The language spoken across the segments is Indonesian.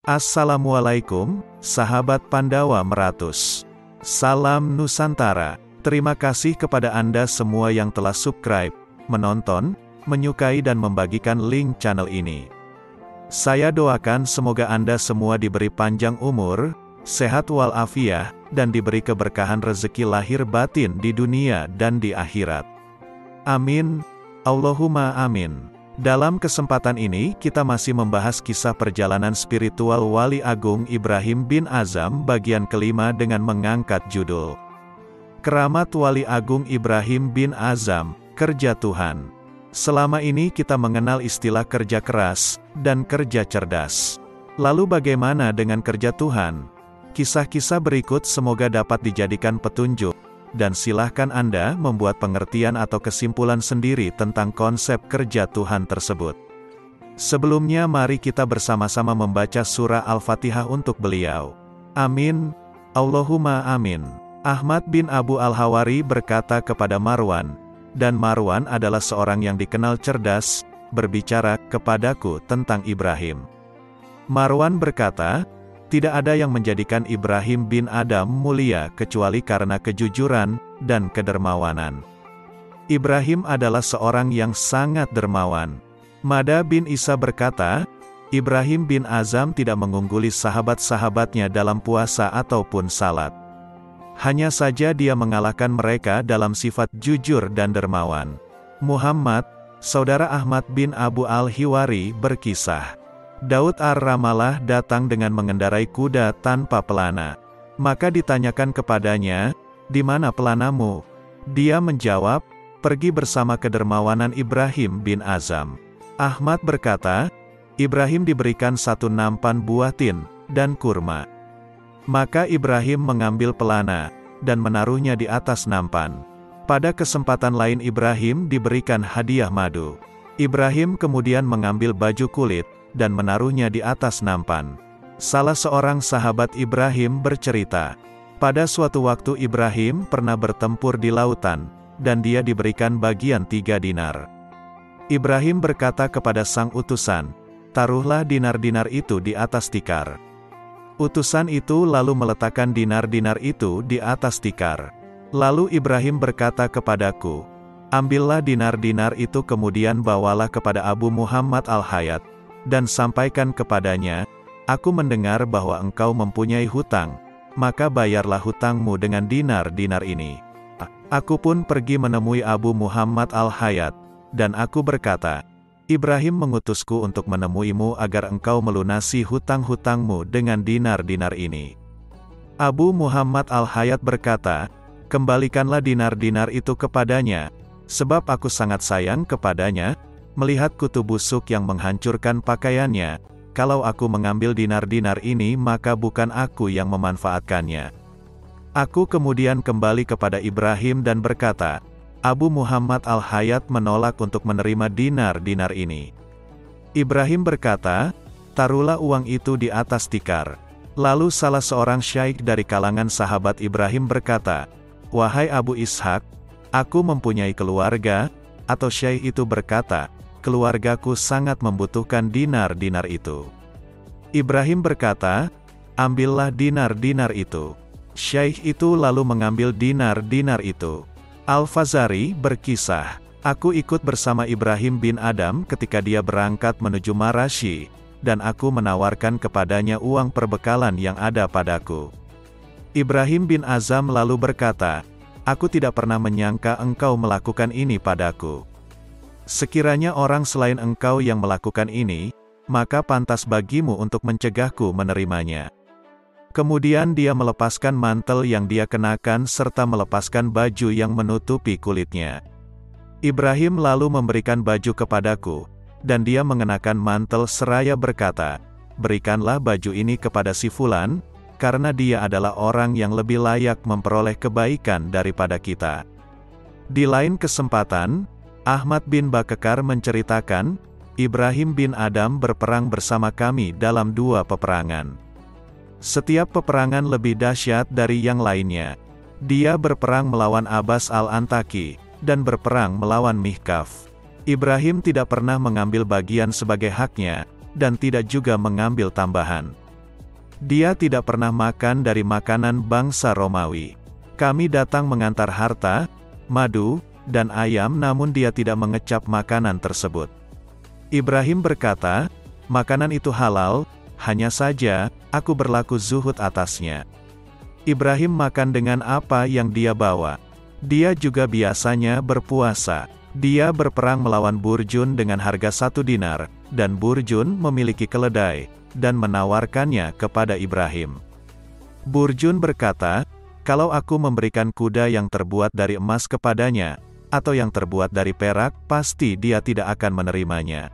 Assalamualaikum, sahabat Pandawa Meratus. Salam Nusantara. Terima kasih kepada Anda semua yang telah subscribe, menonton, menyukai dan membagikan link channel ini. Saya doakan semoga Anda semua diberi panjang umur, sehat walafiat, dan diberi keberkahan rezeki lahir batin di dunia dan di akhirat. Amin. Allahumma amin. Dalam kesempatan ini, kita masih membahas kisah perjalanan spiritual Wali Agung Ibrahim bin Azam bagian kelima dengan mengangkat judul Keramat Wali Agung Ibrahim bin Azam, Kerja Tuhan. Selama ini kita mengenal istilah kerja keras dan kerja cerdas. Lalu bagaimana dengan kerja Tuhan? Kisah-kisah berikut semoga dapat dijadikan petunjuk, dan silahkan Anda membuat pengertian atau kesimpulan sendiri tentang konsep kerja Tuhan tersebut. Sebelumnya mari kita bersama-sama membaca surah Al-Fatihah untuk beliau. Amin. Allahumma amin. Ahmad bin Abu Al-Hawari berkata kepada Marwan, dan Marwan adalah seorang yang dikenal cerdas, berbicara kepadaku tentang Ibrahim. Marwan berkata, tidak ada yang menjadikan Ibrahim bin Adam mulia kecuali karena kejujuran dan kedermawanan. Ibrahim adalah seorang yang sangat dermawan. Mada bin Isa berkata, Ibrahim bin Azam tidak mengungguli sahabat-sahabatnya dalam puasa ataupun salat. Hanya saja dia mengalahkan mereka dalam sifat jujur dan dermawan. Muhammad, saudara Ahmad bin Abu Al-Hiwari berkisah, Daud ar-Ramalah datang dengan mengendarai kuda tanpa pelana. Maka ditanyakan kepadanya, di mana pelanamu? Dia menjawab, pergi bersama kedermawanan Ibrahim bin Azam. Ahmad berkata, Ibrahim diberikan satu nampan buah tin dan kurma. Maka Ibrahim mengambil pelana dan menaruhnya di atas nampan. Pada kesempatan lain Ibrahim diberikan hadiah madu. Ibrahim kemudian mengambil baju kulit dan menaruhnya di atas nampan. Salah seorang sahabat Ibrahim bercerita, pada suatu waktu Ibrahim pernah bertempur di lautan, dan dia diberikan bagian 3 dinar. Ibrahim berkata kepada sang utusan, taruhlah dinar-dinar itu di atas tikar. Utusan itu lalu meletakkan dinar-dinar itu di atas tikar. Lalu Ibrahim berkata kepadaku, ambillah dinar-dinar itu kemudian bawalah kepada Abu Muhammad Al-Hayat, dan sampaikan kepadanya, aku mendengar bahwa engkau mempunyai hutang, maka bayarlah hutangmu dengan dinar-dinar ini. Aku pun pergi menemui Abu Muhammad Al-Hayat, dan aku berkata, Ibrahim mengutusku untuk menemuimu agar engkau melunasi hutang-hutangmu dengan dinar-dinar ini. Abu Muhammad Al-Hayat berkata, kembalikanlah dinar-dinar itu kepadanya, sebab aku sangat sayang kepadanya, melihat kutu busuk yang menghancurkan pakaiannya. Kalau aku mengambil dinar-dinar ini maka bukan aku yang memanfaatkannya. Aku kemudian kembali kepada Ibrahim dan berkata, Abu Muhammad Al-Hayat menolak untuk menerima dinar-dinar ini. Ibrahim berkata, taruhlah uang itu di atas tikar. Lalu salah seorang syaikh dari kalangan sahabat Ibrahim berkata, wahai Abu Ishaq, aku mempunyai keluarga. Atau syaikh itu berkata, keluargaku sangat membutuhkan dinar-dinar itu. Ibrahim berkata, ambillah dinar-dinar itu. Syaikh itu lalu mengambil dinar-dinar itu. Al-Fazari berkisah, aku ikut bersama Ibrahim bin Adam ketika dia berangkat menuju Marashi, dan aku menawarkan kepadanya uang perbekalan yang ada padaku. Ibrahim bin Azam lalu berkata, aku tidak pernah menyangka engkau melakukan ini padaku. Sekiranya orang selain engkau yang melakukan ini, maka pantas bagimu untuk mencegahku menerimanya. Kemudian dia melepaskan mantel yang dia kenakan serta melepaskan baju yang menutupi kulitnya. Ibrahim lalu memberikan baju kepadaku, dan dia mengenakan mantel seraya berkata, berikanlah baju ini kepada si Fulan, karena dia adalah orang yang lebih layak memperoleh kebaikan daripada kita. Di lain kesempatan, Ahmad bin Bakekar menceritakan, Ibrahim bin Adam berperang bersama kami dalam 2 peperangan. Setiap peperangan lebih dahsyat dari yang lainnya. Dia berperang melawan Abbas al-Antaki, dan berperang melawan Mihkaf. Ibrahim tidak pernah mengambil bagian sebagai haknya, dan tidak juga mengambil tambahan. Dia tidak pernah makan dari makanan bangsa Romawi. Kami datang mengantar harta, madu, dan ayam namun dia tidak mengecap makanan tersebut. Ibrahim berkata, makanan itu halal, hanya saja, aku berlaku zuhud atasnya. Ibrahim makan dengan apa yang dia bawa. Dia juga biasanya berpuasa. Dia berperang melawan Burjun dengan harga 1 dinar, dan Burjun memiliki keledai, dan menawarkannya kepada Ibrahim. Burjun berkata, kalau aku memberikan kuda yang terbuat dari emas kepadanya, atau yang terbuat dari perak, pasti dia tidak akan menerimanya.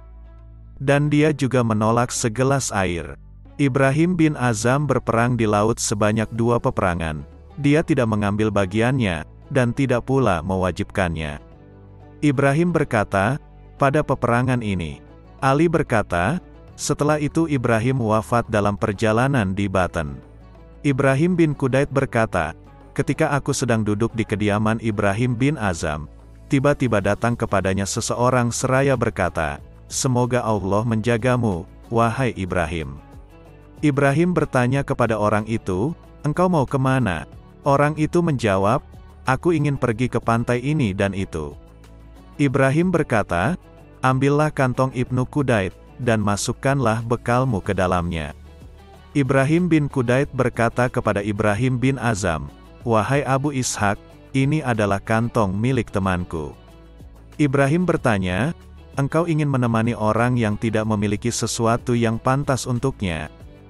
Dan dia juga menolak segelas air. Ibrahim bin Azam berperang di laut sebanyak 2 peperangan. Dia tidak mengambil bagiannya, dan tidak pula mewajibkannya. Ibrahim berkata, pada peperangan ini. Ali berkata, setelah itu Ibrahim wafat dalam perjalanan di Baten. Ibrahim bin Kudait berkata, ketika aku sedang duduk di kediaman Ibrahim bin Azam, tiba-tiba datang kepadanya seseorang seraya berkata, semoga Allah menjagamu, wahai Ibrahim. Ibrahim bertanya kepada orang itu, engkau mau kemana? Orang itu menjawab, aku ingin pergi ke pantai ini dan itu. Ibrahim berkata, ambillah kantong Ibnu Kudait, dan masukkanlah bekalmu ke dalamnya. Ibrahim bin Kudait berkata kepada Ibrahim bin Azam, wahai Abu Ishak, ini adalah kantong milik temanku. Ibrahim bertanya, engkau ingin menemani orang yang tidak memiliki sesuatu yang pantas untuknya?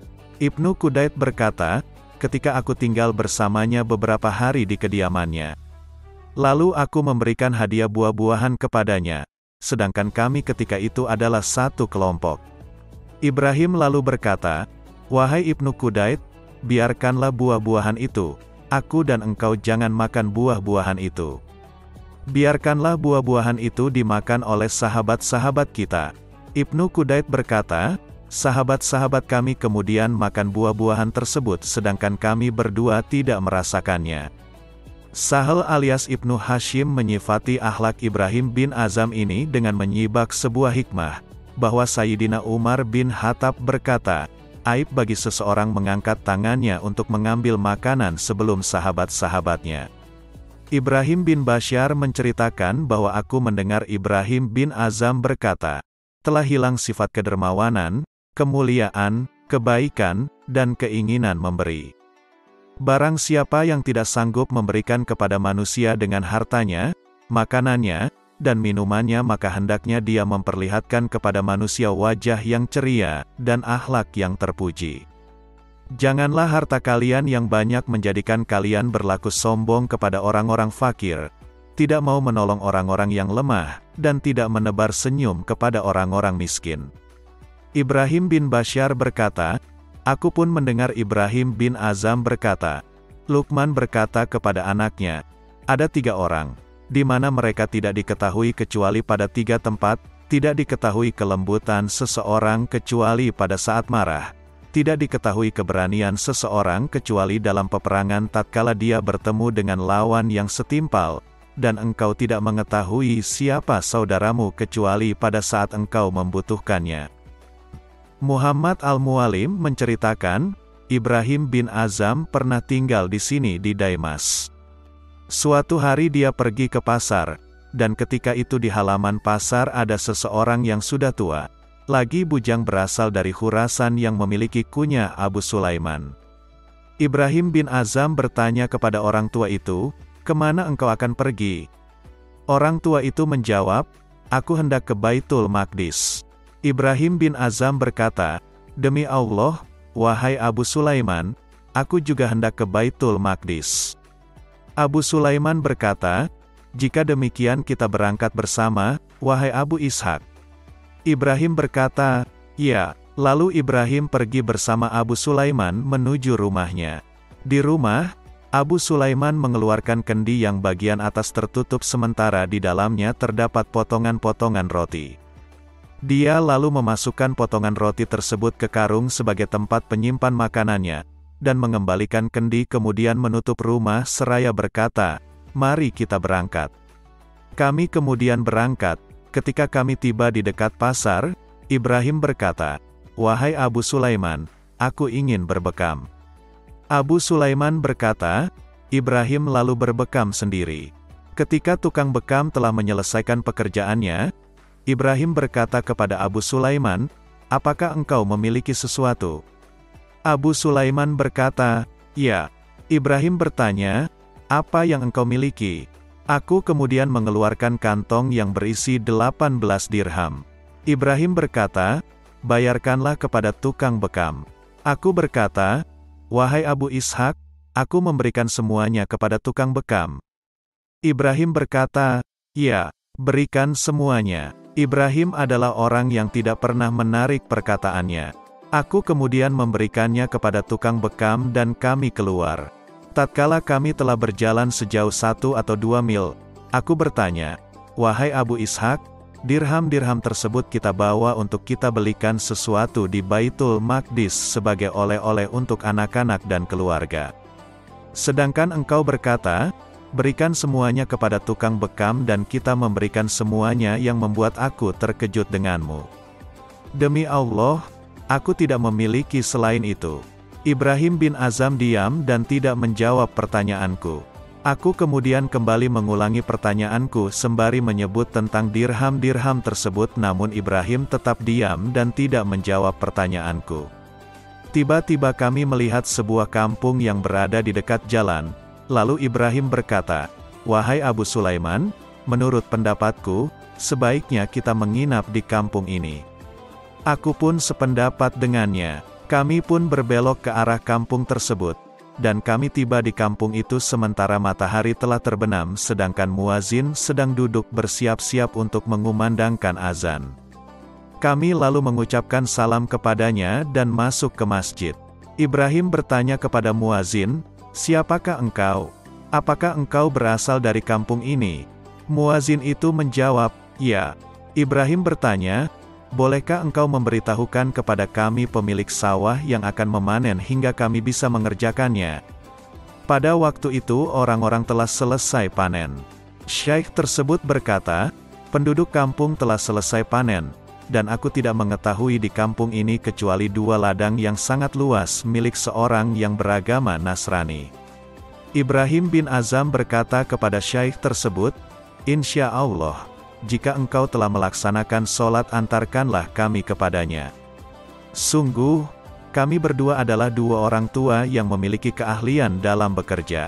Ibnu Kudait berkata, ketika aku tinggal bersamanya beberapa hari di kediamannya. Lalu aku memberikan hadiah buah-buahan kepadanya, sedangkan kami ketika itu adalah satu kelompok. Ibrahim lalu berkata, wahai Ibnu Kudait, biarkanlah buah-buahan itu, aku dan engkau jangan makan buah-buahan itu. Biarkanlah buah-buahan itu dimakan oleh sahabat-sahabat kita. Ibnu Kudait berkata, sahabat-sahabat kami kemudian makan buah-buahan tersebut sedangkan kami berdua tidak merasakannya. Sahal alias Ibnu Hashim menyifati akhlak Ibrahim bin Azam ini dengan menyibak sebuah hikmah, bahwa Sayyidina Umar bin Khattab berkata, aib bagi seseorang mengangkat tangannya untuk mengambil makanan sebelum sahabat-sahabatnya. Ibrahim bin Bashar menceritakan bahwa aku mendengar Ibrahim bin Azam berkata, telah hilang sifat kedermawanan, kemuliaan, kebaikan, dan keinginan memberi. Barang siapa yang tidak sanggup memberikan kepada manusia dengan hartanya, makanannya, dan minumannya maka hendaknya dia memperlihatkan kepada manusia wajah yang ceria, dan akhlak yang terpuji. Janganlah harta kalian yang banyak menjadikan kalian berlaku sombong kepada orang-orang fakir, tidak mau menolong orang-orang yang lemah, dan tidak menebar senyum kepada orang-orang miskin. Ibrahim bin Bashar berkata, aku pun mendengar Ibrahim bin Azam berkata, Luqman berkata kepada anaknya, ada 3 orang, di mana mereka tidak diketahui kecuali pada 3 tempat, tidak diketahui kelembutan seseorang kecuali pada saat marah, tidak diketahui keberanian seseorang kecuali dalam peperangan tatkala dia bertemu dengan lawan yang setimpal, dan engkau tidak mengetahui siapa saudaramu kecuali pada saat engkau membutuhkannya. Muhammad Al-Mualim menceritakan, Ibrahim bin Azam pernah tinggal di sini di Daimas. Suatu hari dia pergi ke pasar, dan ketika itu di halaman pasar ada seseorang yang sudah tua, lagi bujang berasal dari Khurasan yang memiliki kunyah Abu Sulaiman. Ibrahim bin Azam bertanya kepada orang tua itu, kemana engkau akan pergi? Orang tua itu menjawab, aku hendak ke Baitul Maqdis. Ibrahim bin Azam berkata, demi Allah, wahai Abu Sulaiman, aku juga hendak ke Baitul Maqdis. Abu Sulaiman berkata, jika demikian kita berangkat bersama, wahai Abu Ishak. Ibrahim berkata, ya. Lalu Ibrahim pergi bersama Abu Sulaiman menuju rumahnya. Di rumah, Abu Sulaiman mengeluarkan kendi yang bagian atas tertutup sementara di dalamnya terdapat potongan-potongan roti. Dia lalu memasukkan potongan roti tersebut ke karung sebagai tempat penyimpan makanannya, dan mengembalikan kendi kemudian menutup rumah seraya berkata, mari kita berangkat. Kami kemudian berangkat. Ketika kami tiba di dekat pasar, Ibrahim berkata, wahai Abu Sulaiman, aku ingin berbekam." Abu Sulaiman berkata, Ibrahim lalu berbekam sendiri. Ketika tukang bekam telah menyelesaikan pekerjaannya, Ibrahim berkata kepada Abu Sulaiman, "Apakah engkau memiliki sesuatu?" Abu Sulaiman berkata, "Ya." Ibrahim bertanya, "Apa yang engkau miliki?" Aku kemudian mengeluarkan kantong yang berisi 18 dirham. Ibrahim berkata, "Bayarkanlah kepada tukang bekam." Aku berkata, "Wahai Abu Ishak, aku memberikan semuanya kepada tukang bekam." Ibrahim berkata, "Ya, berikan semuanya." Ibrahim adalah orang yang tidak pernah menarik perkataannya. Aku kemudian memberikannya kepada tukang bekam dan kami keluar. Tatkala kami telah berjalan sejauh 1 atau 2 mil, aku bertanya, "Wahai Abu Ishak, dirham-dirham tersebut kita bawa untuk kita belikan sesuatu di Baitul Maqdis sebagai oleh-oleh untuk anak-anak dan keluarga. Sedangkan engkau berkata, berikan semuanya kepada tukang bekam dan kita memberikan semuanya yang membuat aku terkejut denganmu. Demi Allah, aku tidak memiliki selain itu." Ibrahim bin Azam diam dan tidak menjawab pertanyaanku. Aku kemudian kembali mengulangi pertanyaanku sembari menyebut tentang dirham-dirham tersebut, namun Ibrahim tetap diam dan tidak menjawab pertanyaanku. Tiba-tiba kami melihat sebuah kampung yang berada di dekat jalan, lalu Ibrahim berkata, "Wahai Abu Sulaiman, menurut pendapatku, sebaiknya kita menginap di kampung ini." Aku pun sependapat dengannya. Kami pun berbelok ke arah kampung tersebut, dan kami tiba di kampung itu sementara matahari telah terbenam sedangkan muazin sedang duduk bersiap-siap untuk mengumandangkan azan. Kami lalu mengucapkan salam kepadanya dan masuk ke masjid. Ibrahim bertanya kepada muazin, "Siapakah engkau? Apakah engkau berasal dari kampung ini?" Muazin itu menjawab, "Ya." Ibrahim bertanya, "Bolehkah engkau memberitahukan kepada kami pemilik sawah yang akan memanen hingga kami bisa mengerjakannya?" Pada waktu itu orang-orang telah selesai panen. Syaikh tersebut berkata, "Penduduk kampung telah selesai panen, dan aku tidak mengetahui di kampung ini kecuali 2 ladang yang sangat luas milik seorang yang beragama Nasrani." Ibrahim bin Azam berkata kepada syaikh tersebut, "Insya Allah, jika engkau telah melaksanakan sholat antarkanlah kami kepadanya. Sungguh, kami berdua adalah 2 orang tua yang memiliki keahlian dalam bekerja."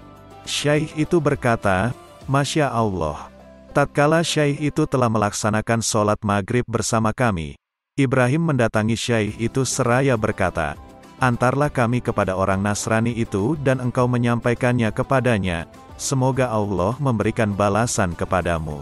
Syaikh itu berkata, "Masya Allah." Tatkala syaikh itu telah melaksanakan sholat maghrib bersama kami, Ibrahim mendatangi syaikh itu seraya berkata, "Antarlah kami kepada orang Nasrani itu dan engkau menyampaikannya kepadanya, semoga Allah memberikan balasan kepadamu."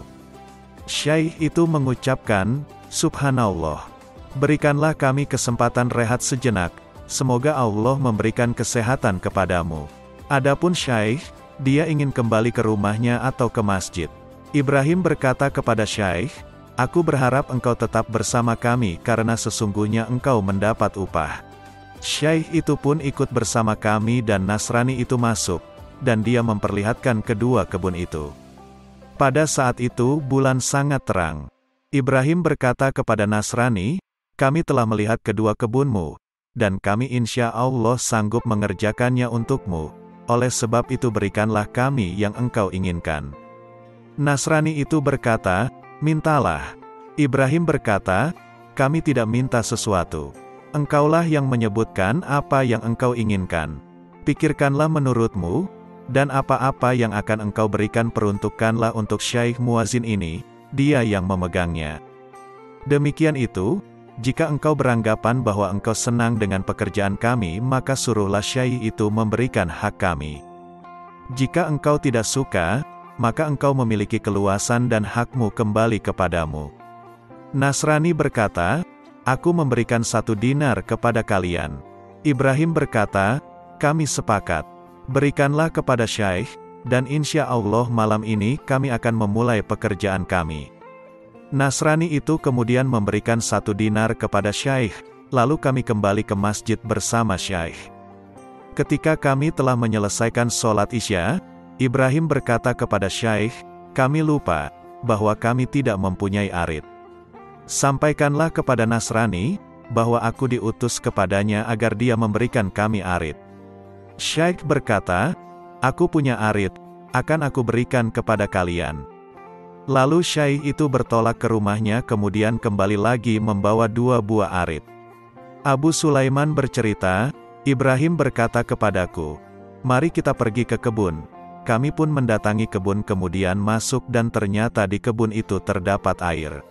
Syaikh itu mengucapkan, "Subhanallah. Berikanlah kami kesempatan rehat sejenak, semoga Allah memberikan kesehatan kepadamu." Adapun syaikh, dia ingin kembali ke rumahnya atau ke masjid. Ibrahim berkata kepada syaikh, "Aku berharap engkau tetap bersama kami karena sesungguhnya engkau mendapat upah." Syaikh itu pun ikut bersama kami dan Nasrani itu masuk, dan dia memperlihatkan kedua kebun itu. Pada saat itu bulan sangat terang. Ibrahim berkata kepada Nasrani, "Kami telah melihat kedua kebunmu, dan kami insya Allah sanggup mengerjakannya untukmu, oleh sebab itu berikanlah kami yang engkau inginkan." Nasrani itu berkata, "Mintalah." Ibrahim berkata, "Kami tidak minta sesuatu. Engkaulah yang menyebutkan apa yang engkau inginkan. Pikirkanlah menurutmu, dan apa-apa yang akan engkau berikan peruntukkanlah untuk Syaikh Muazin ini, dia yang memegangnya. Demikian itu, jika engkau beranggapan bahwa engkau senang dengan pekerjaan kami maka suruhlah Syaikh itu memberikan hak kami. Jika engkau tidak suka, maka engkau memiliki keluasan dan hakmu kembali kepadamu." Nasrani berkata, "Aku memberikan 1 dinar kepada kalian." Ibrahim berkata, "Kami sepakat. Berikanlah kepada syaikh, dan insya Allah malam ini kami akan memulai pekerjaan kami." Nasrani itu kemudian memberikan 1 dinar kepada syaikh, lalu kami kembali ke masjid bersama syaikh. Ketika kami telah menyelesaikan sholat isya, Ibrahim berkata kepada syaikh, "Kami lupa, bahwa kami tidak mempunyai arit. Sampaikanlah kepada Nasrani, bahwa aku diutus kepadanya agar dia memberikan kami arit. Syaikh berkata, aku punya arit, akan aku berikan kepada kalian. Lalu syaikh itu bertolak ke rumahnya kemudian kembali lagi membawa 2 buah arit. Abu Sulaiman bercerita, Ibrahim berkata kepadaku, mari kita pergi ke kebun. Kami pun mendatangi kebun kemudian masuk dan ternyata di kebun itu terdapat air.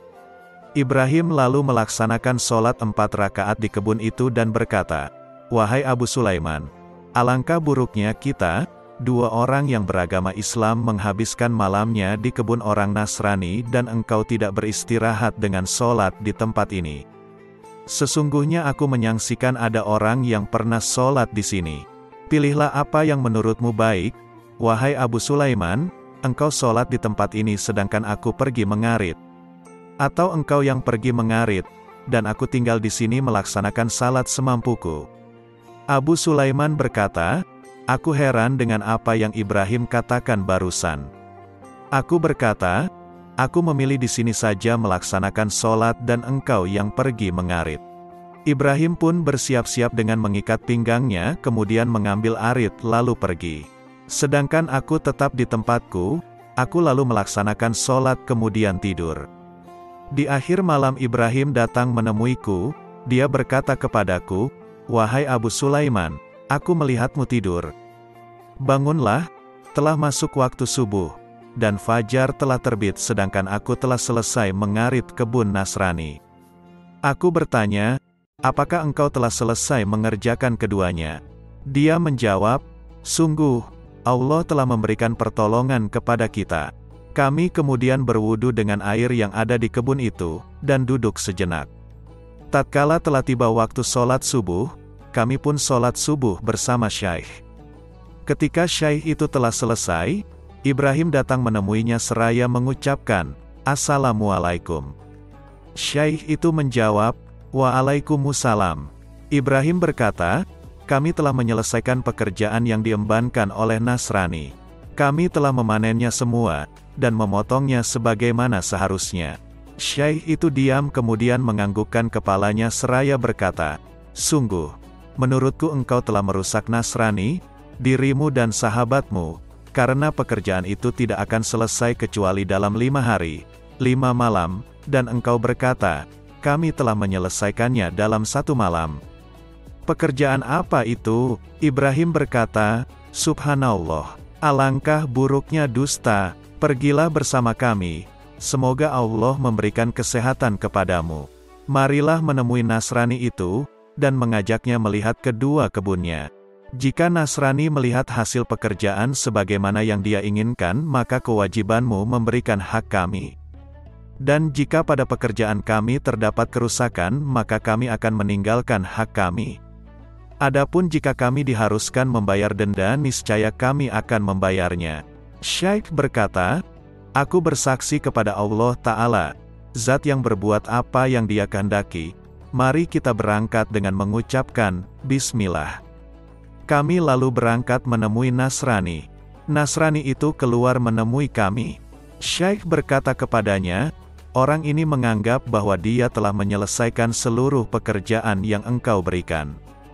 Ibrahim lalu melaksanakan sholat 4 rakaat di kebun itu dan berkata, wahai Abu Sulaiman, alangkah buruknya kita, 2 orang yang beragama Islam menghabiskan malamnya di kebun orang Nasrani dan engkau tidak beristirahat dengan sholat di tempat ini. Sesungguhnya aku menyaksikan ada orang yang pernah sholat di sini. Pilihlah apa yang menurutmu baik, wahai Abu Sulaiman, engkau sholat di tempat ini sedangkan aku pergi mengarit. Atau engkau yang pergi mengarit, dan aku tinggal di sini melaksanakan salat semampuku. Abu Sulaiman berkata, aku heran dengan apa yang Ibrahim katakan barusan. Aku berkata, aku memilih di sini saja melaksanakan sholat dan engkau yang pergi mengarit. Ibrahim pun bersiap-siap dengan mengikat pinggangnya kemudian mengambil arit lalu pergi. Sedangkan aku tetap di tempatku, aku lalu melaksanakan sholat kemudian tidur. Di akhir malam Ibrahim datang menemuiku, dia berkata kepadaku, wahai Abu Sulaiman, aku melihatmu tidur. Bangunlah, telah masuk waktu subuh, dan fajar telah terbit sedangkan aku telah selesai mengarit kebun Nasrani. Aku bertanya, apakah engkau telah selesai mengerjakan keduanya? Dia menjawab, sungguh, Allah telah memberikan pertolongan kepada kita. Kami kemudian berwudu dengan air yang ada di kebun itu, dan duduk sejenak. Tatkala telah tiba waktu sholat subuh, kami pun sholat subuh bersama syaikh. Ketika syaikh itu telah selesai, Ibrahim datang menemuinya seraya mengucapkan, Assalamualaikum. Syaikh itu menjawab, Waalaikumsalam. Ibrahim berkata, kami telah menyelesaikan pekerjaan yang diembankan oleh Nasrani. Kami telah memanennya semua, dan memotongnya sebagaimana seharusnya. Syaikh itu diam kemudian menganggukkan kepalanya seraya berkata, sungguh, menurutku engkau telah merusak Nasrani, dirimu dan sahabatmu, karena pekerjaan itu tidak akan selesai kecuali dalam 5 hari, 5 malam, dan engkau berkata, kami telah menyelesaikannya dalam 1 malam. Pekerjaan apa itu? Ibrahim berkata, Subhanallah, alangkah buruknya dusta, pergilah bersama kami, semoga Allah memberikan kesehatan kepadamu. Marilah menemui Nasrani itu, dan mengajaknya melihat kedua kebunnya. Jika Nasrani melihat hasil pekerjaan sebagaimana yang dia inginkan, maka kewajibanmu memberikan hak kami. Dan jika pada pekerjaan kami terdapat kerusakan, maka kami akan meninggalkan hak kami. Adapun jika kami diharuskan membayar denda, niscaya kami akan membayarnya. Syaikh berkata, aku bersaksi kepada Allah Ta'ala, Zat yang berbuat apa yang Dia kehendaki. Mari kita berangkat dengan mengucapkan, Bismillah. Kami lalu berangkat menemui Nasrani. Nasrani itu keluar menemui kami. Syaikh berkata kepadanya, orang ini menganggap bahwa dia telah menyelesaikan seluruh pekerjaan yang engkau berikan.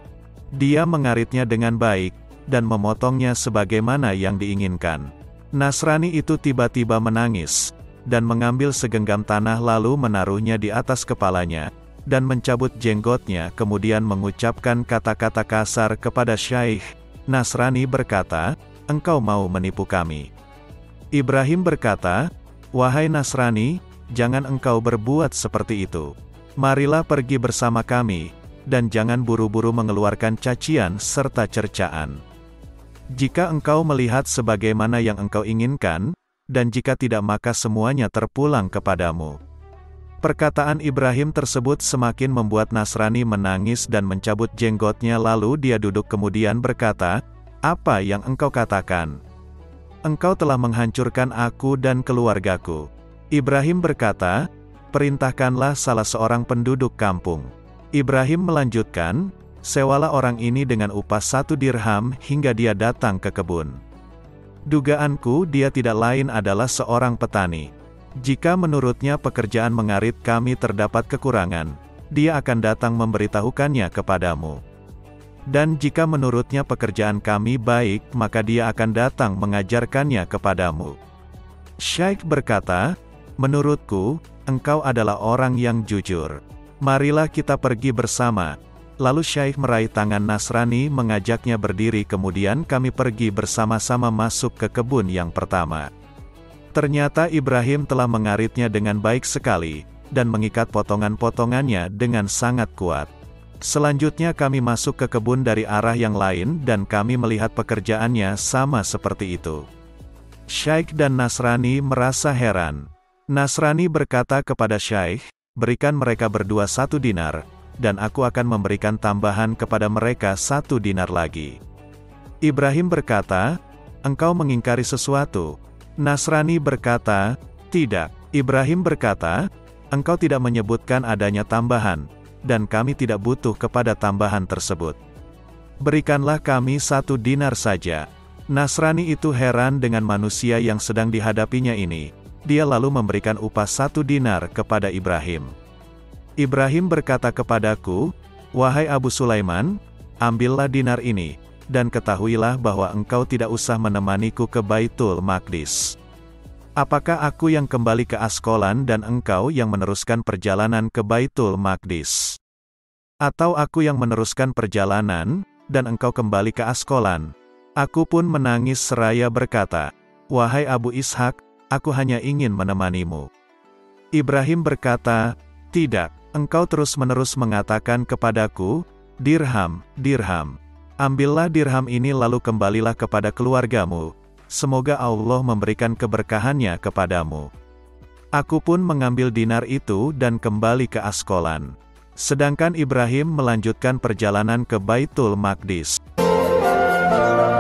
Dia mengaritnya dengan baik, dan memotongnya sebagaimana yang diinginkan. Nasrani itu tiba-tiba menangis, dan mengambil segenggam tanah lalu menaruhnya di atas kepalanya, dan mencabut jenggotnya kemudian mengucapkan kata-kata kasar kepada Syaikh. Nasrani berkata, engkau mau menipu kami. Ibrahim berkata, wahai Nasrani, jangan engkau berbuat seperti itu. Marilah pergi bersama kami, dan jangan buru-buru mengeluarkan cacian serta cercaan. Jika engkau melihat sebagaimana yang engkau inginkan, dan jika tidak maka semuanya terpulang kepadamu. Perkataan Ibrahim tersebut semakin membuat Nasrani menangis dan mencabut jenggotnya lalu dia duduk kemudian berkata, apa yang engkau katakan? Engkau telah menghancurkan aku dan keluargaku. Ibrahim berkata, perintahkanlah salah seorang penduduk kampung. Ibrahim melanjutkan, sewalah orang ini dengan upah 1 dirham hingga dia datang ke kebun. Dugaanku dia tidak lain adalah seorang petani. Jika menurutnya pekerjaan mengarit kami terdapat kekurangan, dia akan datang memberitahukannya kepadamu. Dan jika menurutnya pekerjaan kami baik, maka dia akan datang mengajarkannya kepadamu." Syaikh berkata, "Menurutku, engkau adalah orang yang jujur. Marilah kita pergi bersama." Lalu Syaikh meraih tangan Nasrani mengajaknya berdiri, kemudian kami pergi bersama-sama masuk ke kebun yang pertama. Ternyata Ibrahim telah mengaritnya dengan baik sekali, dan mengikat potongan-potongannya dengan sangat kuat. Selanjutnya kami masuk ke kebun dari arah yang lain dan kami melihat pekerjaannya sama seperti itu. Syaikh dan Nasrani merasa heran. Nasrani berkata kepada Syaikh, "Berikan mereka berdua 1 dinar, dan aku akan memberikan tambahan kepada mereka 1 dinar lagi." Ibrahim berkata, "Engkau mengingkari sesuatu." Nasrani berkata, "Tidak." Ibrahim berkata, "Engkau tidak menyebutkan adanya tambahan, dan kami tidak butuh kepada tambahan tersebut. Berikanlah kami 1 dinar saja." Nasrani itu heran dengan manusia yang sedang dihadapinya ini. Dia lalu memberikan upah 1 dinar kepada Ibrahim. Ibrahim berkata kepadaku, "Wahai Abu Sulaiman, ambillah dinar ini, dan ketahuilah bahwa engkau tidak usah menemaniku ke Baitul Maqdis. Apakah aku yang kembali ke Askolan dan engkau yang meneruskan perjalanan ke Baitul Maqdis? Atau aku yang meneruskan perjalanan, dan engkau kembali ke Askolan?" Aku pun menangis seraya berkata, "Wahai Abu Ishak, aku hanya ingin menemanimu." Ibrahim berkata, "Tidak. Engkau terus-menerus mengatakan kepadaku, 'Dirham, dirham.' Ambillah dirham ini lalu kembalilah kepada keluargamu. Semoga Allah memberikan keberkahannya kepadamu." Aku pun mengambil dinar itu dan kembali ke Askolan. Sedangkan Ibrahim melanjutkan perjalanan ke Baitul Maqdis.